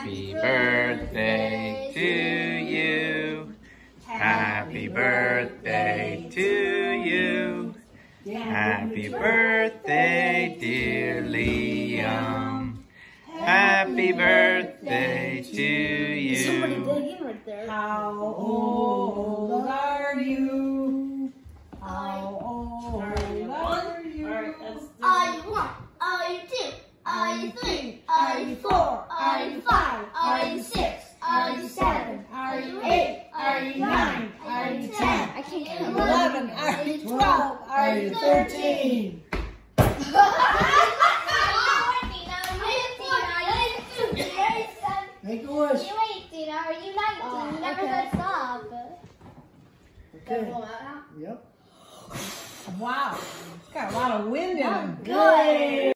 Happy birthday to you. Happy birthday to you. Happy birthday, dear Liam. Happy birthday to you. How old are you? How old are you? Are you 1? Are you 2? Are you 3? Are you 4? Are you 5? Are you 6? Are you 7? Are you 8? Are you 9? Are you 10? I can't count. 11. Are you 12? Are you 13? Make a wish. Are you 18? Are you 19? You never go stop. Okay. Yep. Wow. Got a lot of wind in it. Good.